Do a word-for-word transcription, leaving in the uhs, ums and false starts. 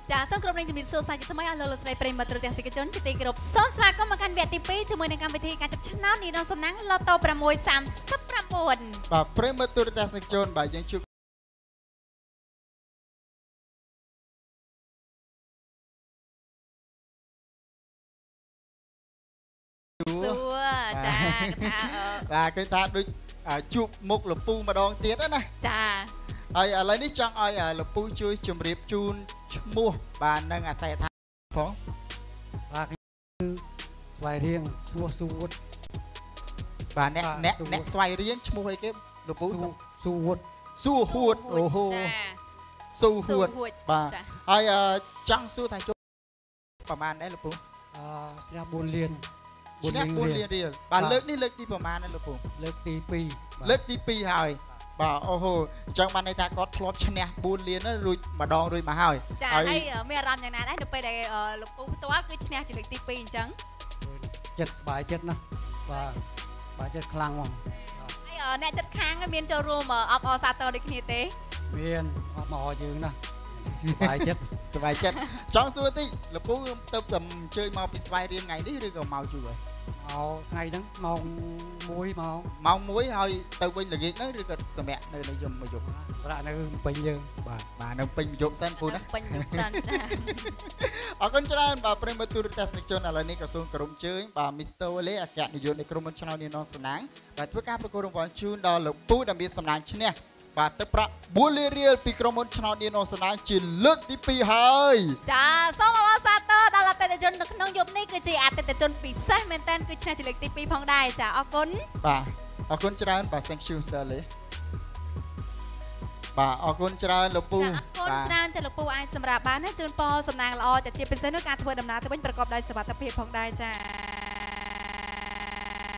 ចាសក្រុមនេះជំរាបសួរសាជាថ្មីអស់លោកលោកស្រីប្រិយមិត្តទូរទស្សនិកជនជាទីគោរពសូមស្វាគមន៍មកកាន់វគ្គទីពីរជាមួយនឹងកម្មវិធីការចាប់ឆ្នោតនេះក្នុងសំណាងឡូតូប្រាំមួយសាមសិបប្រាំបួនបាទប្រិយមិត្តទូរទស្សនិកជនបាទយើងជួបសួរចាថាបាទគេថាដូចជួបមុខលពូម្ដងទៀតណាចាហើយឥឡូវនេះចង់ឲ្យលពូជួយជម្រាបជូនឈ្មោះបាទនឹងអាស័យដ្ឋានផងបាទគឺស្វ័យរៀងឈ្មោះស៊ូវុតបាទអ្នកអ្នកអ្នកស្វ័យរៀងឈ្មោះអីគេលពូស៊ូវុតស៊ូហួតអូហូស៊ូហួតបាទហើយចង់សួរថាជុំប្រហែលដែរលពូអឺស្រាប់បួនលានស្រាប់បួនលានរៀលបាទលើកនេះលើកទីប្រហែលដែរលពូលើកទីពីរលើកទីពីរហើយបាទអូហូអញ្ចឹងបានន័យថាគាត់ធ្លាប់ឈ្នះបួនលានរួចម្ដងរួចមកហើយចាហើយមានអារម្មណ៍យ៉ាងណាដែរនៅពេលដែលលោកពូផ្ទាល់គឺឈ្នះជាលើកទីពីរអញ្ចឹងចិត្តសប្បាយចិត្តណាបាទបាទចិត្តខ្លាំងហ្មងហើយអ្នកចិត្តខាងមានចូលរួមអបអរសាទរដូចគ្នាទេមានអបអរយើងណាសប្បាយចិត្តសប្បាយចិត្តចង់សួរតិចលោកពូទៅតែអញ្ជើញមកពីស្វាយរៀងថ្ងៃនេះឬក៏មកជួយមកថ្ងៃហ្នឹងម៉ោងមួយមកម៉ោងមួយហើយទៅវិញល្ងាចហ្នឹងឬក៏សម្រាប់នៅនៅយមមកយប់ប្រាក់នៅពេញយើងបាទបាទនៅពេញយប់សិនពូណាពេញយប់សិនចាអរគុណច្រើនបាទប្រិយមិត្តទូរទស្សនិកជនឥឡូវនេះក៏សូមគោរពជើញបាទមីស្ទ័រវ៉ាឡេអគ្គនាយកនៃក្រុមហ៊ុនឆ្នោតនាងនងសំណាងបាទធ្វើការប្រកួតរង្វាន់ជូនដល់លោកពូដែលមានសំណាងឈ្នះបាទទឹកប្រាក់បួនលានរៀលពីក្រុមហ៊ុនឆ្នោតនាងនងសំណាងជាលើកទីពីរហើយចាសូមអបអរសាទរដល់អតិថិជននៅក្នុងយប់នេះគឺជាអតិថិជនពិសេសមែនតើគឺឈ្នះជាលើកទីពីរផងដែរចាអរគុណបាទអរគុណច្រើនបាទ thank you Sterling បាទអរគុណច្រើនលោកពូអរគុណច្រើនចាលោកពូអាចសម្រាប់បានណាជូនពរសំណាងល្អតែជាពិសេសនោះការធ្វើដំណើរទៅវិញប្រកបដោយសុវត្ថិភាពផងដែរចា